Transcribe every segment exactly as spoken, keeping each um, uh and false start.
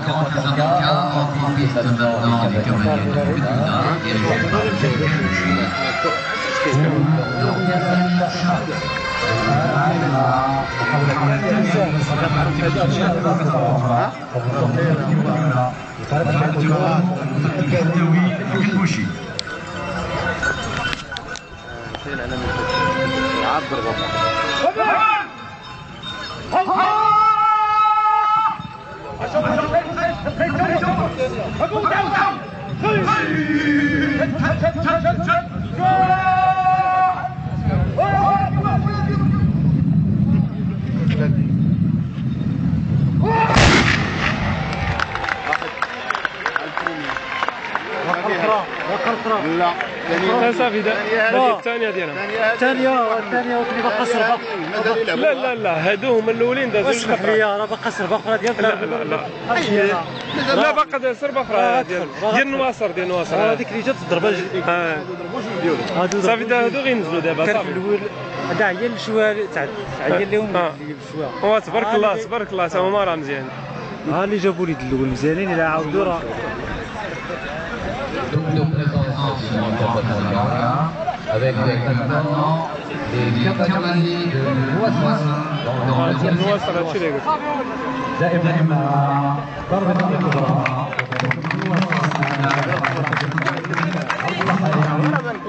Grand Casablanca, en piste maintenant les cavaliers de Pétunda, dirigés par لا صافي هذه الثانية ديالها الثانية الثانية ولكن باقا سربق. لا لا لا هادو هما الأولين دازو جوج اسمح لي راه باقا سربق أخرى ديال لا لا لا لا باقا داير سربة أخرى ديال ديال نواصر ديال نواصر هذيك اللي جات الضربة صافي هادو غينزلوا دابا صافي الأول هذا عيا لشويه تعيا لهم شويه تبارك الله تبارك الله تا هما راه مزيان. ها اللي جابوا لي الأول مزيانين إلا عاودوا راه avec maintenant les cavaliers de Noisson dans le deuxième دائما ضربة الكبرى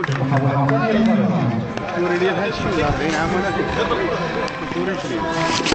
يوري لي بهالشيء أربعين عام ولا